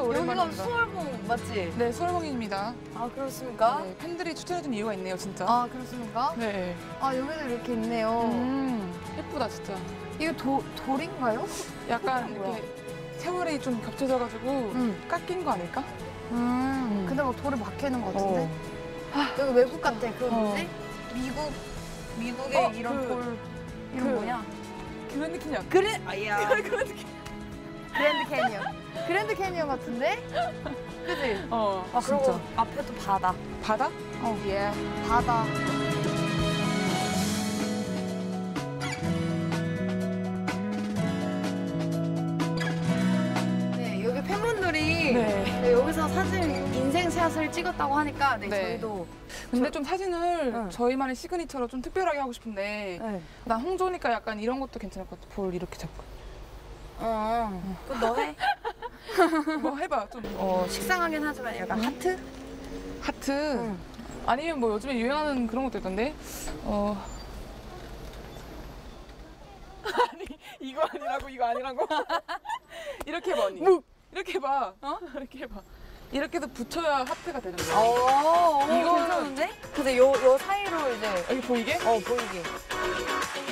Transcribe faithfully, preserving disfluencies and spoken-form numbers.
여기가 오랜만입니다. 수월봉 맞지? 네, 수월봉입니다. 아 그렇습니까? 네, 팬들이 추천해준 이유가 있네요, 진짜. 아 그렇습니까? 네. 아 여기도 이렇게 있네요. 음, 예쁘다, 진짜. 이거 도, 돌인가요? 약간 뭐야? 이렇게 세월이 좀 겹쳐져가지고 응. 깎인 거 아닐까? 음. 근데 막 돌에 박혀 있는 것 같은데? 어. 여기 외국 같아. 그 어. 뭐지? 미국 미국의 어, 이런 그- 돌 이런 그- 뭐냐? 그랜드 캐년. 그래 아야. 그랜드 캐년. 그랜드 캐니언. 그랜드 캐니언 같은데? 그지? 어, 아 진짜. 그리고 앞에 또 바다. 바다? 어. 예. 바다. 네, 여기 팬분들이 네. 네, 여기서 사진 인생샷을 찍었다고 하니까 네, 네. 저희도 근데 좀 사진을 응. 저희만의 시그니처로 좀 특별하게 하고 싶은데 네. 난 홍조니까 약간 이런 것도 괜찮을 것 같아. 볼 이렇게 잡고. 어, 그럼 너 해? 뭐 해봐, 좀. 어, 식상하긴 하지만 약간 하트? 하트. 응. 아니면 뭐 요즘에 유행하는 그런 것도 있던데. 어. 아니, 이거 아니라고, 이거 아니라고. 이렇게 해봐, 언니. 묵! 이렇게 해봐. 어? 이렇게 해봐. 이렇게 해서 붙여야 하트가 되는 거야. 어, 이거는- 괜찮은데? 근데 요, 요 사이로 이제 여기 보이게? 어 보이게.